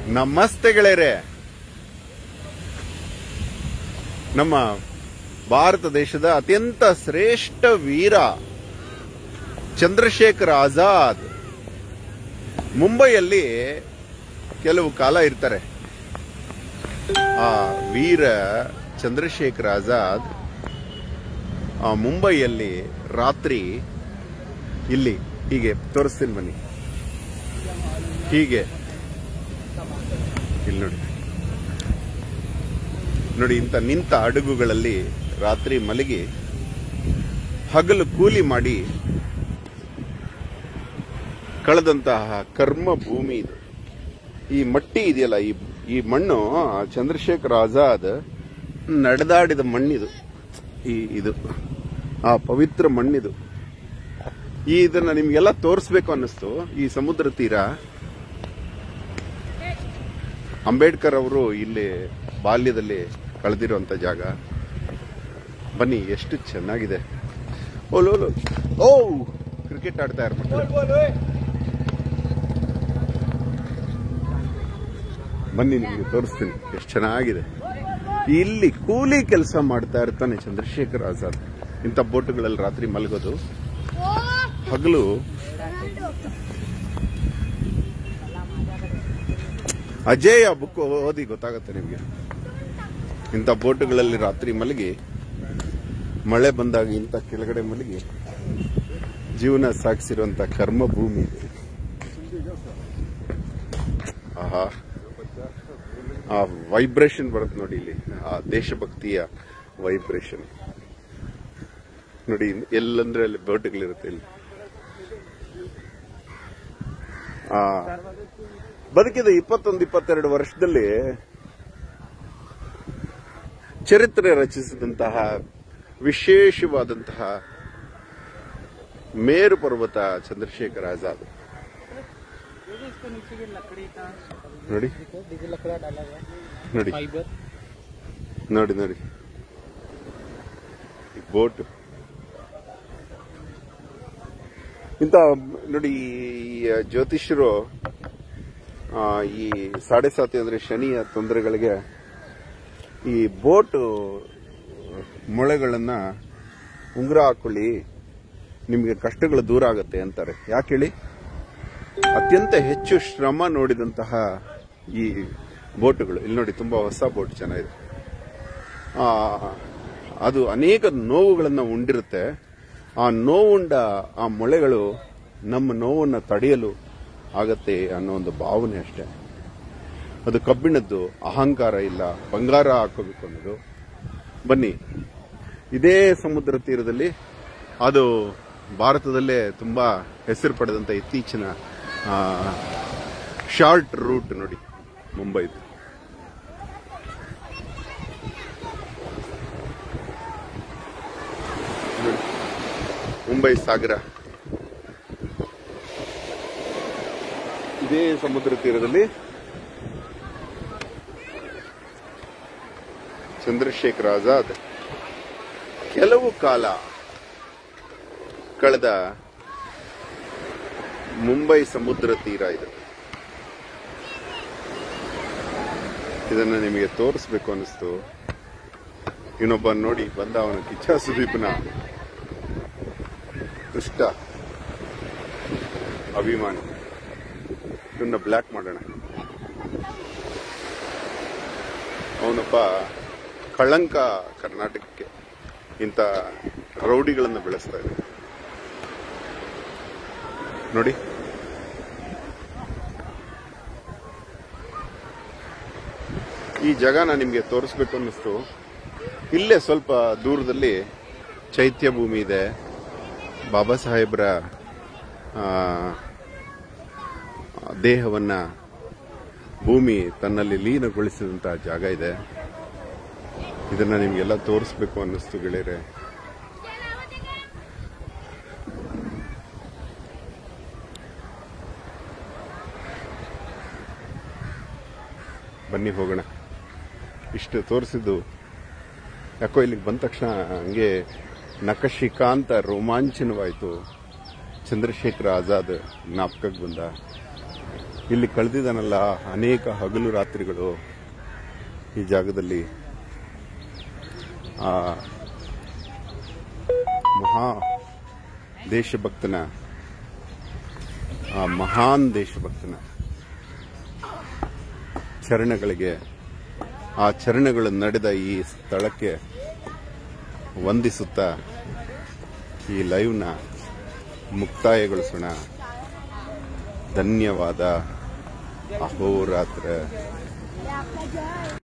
ನಮಸ್ತೆ ಗೆಳೆಯರೆ. ನಮ್ಮ ಭಾರತ ದೇಶದ ಅತ್ಯಂತ ಶ್ರೇಷ್ಠ ವೀರ ಚಂದ್ರಶೇಖರ್ ಆಜಾದ್ ಮುಂಬೈಯಲ್ಲಿ ಕೆಲವು ಕಾಲ ಇರ್ತಾರೆ. ಆ ವೀರ ಚಂದ್ರಶೇಖರ್ ಆಜಾದ್ ಮುಂಬೈಯಲ್ಲಿ ರಾತ್ರಿ ಇಲ್ಲಿ ಹೀಗೆ ತೋರಿಸ್ತೀನಿ ಬನ್ನಿ. ಹೀಗೆ ಇಲ್ಲಿ ನೋಡಿ ಇಂಥ ನಿಂತ ಹಡಗುಗಳಲ್ಲಿ ರಾತ್ರಿ ಮಲಗಿ ಹಗಲು ಕೂಲಿ ಮಾಡಿ ಕಳೆದಂತಹ ಕರ್ಮ ಭೂಮಿ ಇದು. ಈ ಮಟ್ಟಿ ಇದೆಯಲ್ಲ, ಈ ಮಣ್ಣು ಚಂದ್ರಶೇಖರ್ ಆಜಾದ್ ನಡೆದಾಡಿದ ಮಣ್ಣಿದು. ಇದು ಆ ಪವಿತ್ರ ಮಣ್ಣಿದು. ಇದನ್ನ ನಿಮ್ಗೆಲ್ಲ ತೋರಿಸ್ಬೇಕು ಅನ್ನಿಸ್ತು. ಈ ಸಮುದ್ರ ತೀರ ಅಂಬೇಡ್ಕರ್ ಅವರು ಇಲ್ಲಿ ಬಾಲ್ಯದಲ್ಲಿ ಕಳೆದಿರುವಂತ ಜಾಗ. ಬನ್ನಿ, ಎಷ್ಟು ಚೆನ್ನಾಗಿದೆ. ಓ ಕ್ರಿಕೆಟ್ ಆಡ್ತಾ ಇರ್ತಾರೆ. ಬನ್ನಿ, ನಿಮ್ಗೆ ತೋರಿಸ್ತೀನಿ ಎಷ್ಟು ಚೆನ್ನಾಗಿದೆ. ಇಲ್ಲಿ ಕೂಲಿ ಕೆಲಸ ಮಾಡ್ತಾ ಇರ್ತಾನೆ ಚಂದ್ರಶೇಖರ್ ಆಜಾದ್. ಇಂಥ ಬೋಟ್ಗಳಲ್ಲಿ ರಾತ್ರಿ ಮಲಗೋದು, ಹಗಲು ಅಜೇಯ ಬುಕ್ ಓದಿ ಗೊತ್ತಾಗುತ್ತೆ ನಿಮ್ಗೆ. ಇಂಥ ಬೋಟ್ಗಳಲ್ಲಿ ರಾತ್ರಿ ಮಲಗಿ, ಮಳೆ ಬಂದಾಗ ಇಂಥ ಕೆಳಗಡೆ ಮಲಗಿ ಜೀವನ ಸಾಗಿಸಿರುವಂತ ಕರ್ಮ ಭೂಮಿ ಇದೆ. ಆಹಾ, ಆ ವೈಬ್ರೇಷನ್ ಬರುತ್ತೆ ನೋಡಿ ಇಲ್ಲಿ, ಆ ದೇಶಭಕ್ತಿಯ ವೈಬ್ರೇಷನ್ ನೋಡಿ. ಎಲ್ಲಂದ್ರೆ ಅಲ್ಲಿ ಬೋಟ್ಗಳಿರುತ್ತೆ ಇಲ್ಲಿ. ಬದುಕಿದ 21-22 ವರ್ಷದಲ್ಲಿ ಚರಿತ್ರೆ ರಚಿಸಿದಂತಹ ವಿಶೇಷವಾದಂತಹ ಮೇರು ಪರ್ವತ ಚಂದ್ರಶೇಖರ್ ಆಜಾದ್. ನೋಡಿ ನೋಡಿ ನೋಡಿ ಬೋಟ್. ಇಂಥ ನೋಡಿ, ಈ ಜ್ಯೋತಿಷ್ಯರು ಈ 7.5 ಅಂದ್ರೆ ಶನಿಯ ತೊಂದರೆಗಳಿಗೆ ಈ ಬೋಟ್ ಮೊಳೆಗಳನ್ನ ಉಂಗುರ ಹಾಕೊಳ್ಳಿ, ನಿಮಗೆ ಕಷ್ಟಗಳು ದೂರ ಆಗುತ್ತೆ ಅಂತಾರೆ. ಯಾಕೆ ಹೇಳಿ? ಅತ್ಯಂತ ಹೆಚ್ಚು ಶ್ರಮ ನೋಡಿದಂತಹ ಈ ಬೋಟ್ಗಳು ಇಲ್ಲಿ ನೋಡಿ, ತುಂಬಾ ಹೊಸ ಬೋಟ್ ಚೆನ್ನಾಗಿದೆ. ಅದು ಅನೇಕ ನೋವುಗಳನ್ನ ಉಂಡಿರುತ್ತೆ. ಆ ನೋವುಂಡ ಆ ಮೊಳೆಗಳು ನಮ್ಮ ನೋವನ್ನ ತಡೆಯಲು ಆಗತ್ತೆ ಅನ್ನೋ ಒಂದು ಭಾವನೆ ಅಷ್ಟೇ. ಅದು ಕಬ್ಬಿಣದ್ದು, ಅಹಂಕಾರ ಇಲ್ಲ, ಬಂಗಾರ ಹಾಕೋಬೇಕು ಅನ್ನೋದು. ಬನ್ನಿ, ಇದೇ ಸಮುದ್ರ ತೀರದಲ್ಲಿ, ಅದು ಭಾರತದಲ್ಲೇ ತುಂಬಾ ಹೆಸರು ಪಡೆದಂತ ಇತ್ತೀಚಿನ ಶಾರ್ಟ್ ರೂಟ್ ನೋಡಿ, ಮುಂಬೈದು. ಮುಂಬೈ ಸಾಗರ ಇದೇ ಸಮುದ್ರ ತೀರದಲ್ಲಿ ಚಂದ್ರಶೇಖರ್ ಆಜಾದ್ ಕೆಲವು ಕಾಲ ಕಳೆದ ಮುಂಬೈ ಸಮುದ್ರ ತೀರ ಇದು. ಇದನ್ನ ನಿಮಗೆ ತೋರಿಸ್ಬೇಕು ಅನ್ನಿಸ್ತು. ಇನ್ನೊಬ್ಬ ನೋಡಿ ಬಂದ, ಅವನು ಕಿಚ್ಚ ಸುದೀಪ್ನ ದುಷ್ಟ ಅಭಿಮಾನಿ. ಇದನ್ನ ಬ್ಲ್ಯಾಕ್ ಮಾಡೋಣ. ಅವನೊಬ್ಬ ಕಳಂಕ ಕರ್ನಾಟಕಕ್ಕೆ. ಇಂಥ ರೌಡಿಗಳನ್ನ ಬೆಳೆಸ್ತಾ ಇದೆ ನೋಡಿ. ಈ ಜಾಗನ ನಿಮ್ಗೆ ತೋರಿಸ್ಬೇಕು ಅನ್ನಿಸ್ತು. ಇಲ್ಲೇ ಸ್ವಲ್ಪ ದೂರದಲ್ಲಿ ಚೈತ್ಯ ಭೂಮಿ ಇದೆ. ಬಾಬಾ ಸಾಹೇಬ್ರ ದೇಹವನ್ನ ಭೂಮಿ ತನ್ನಲ್ಲಿ ಲೀನಗೊಳಿಸಿದಂತಹ ಜಾಗ ಇದೆ. ಇದನ್ನ ನಿಮ್ಗೆಲ್ಲ ತೋರಿಸ್ಬೇಕು ಅನ್ನಿಸ್ತು ಗೆಳೆಯರೆ. ಬನ್ನಿ ಹೋಗೋಣ. ಇಷ್ಟು ತೋರಿಸಿದ್ದು ಯಾಕೋ ಇಲ್ಲಿಗೆ ಬಂದ ತಕ್ಷಣ ಹಂಗೆ ನಖಶಿಕಾಂತ ರೋಮಾಂಚನವಾಯಿತು. ಚಂದ್ರಶೇಖರ್ ಆಜಾದ್ ಜ್ಞಾಪಕಕ್ಕೆ ಬಂದ. ಇಲ್ಲಿ ಕಳೆದಿದ್ದಾನಲ್ಲ ಅನೇಕ ಹಗಲು ರಾತ್ರಿಗಳು ಈ ಜಾಗದಲ್ಲಿ ಆ ಮಹಾ ದೇಶಭಕ್ತನ ಆ ಮಹಾನ್ ದೇಶಭಕ್ತನ ಚರಣಗಳಿಗೆ ಆ ಚರಣಗಳು ನಡೆದ ಈ ಸ್ಥಳಕ್ಕೆ ವಂದಿಸುತ್ತಾ ಈ ಲೈವ್ನ ಮುಕ್ತಾಯಗೊಳಿಸೋಣ. ಧನ್ಯವಾದ. ಅಹೋರಾತ್ರ.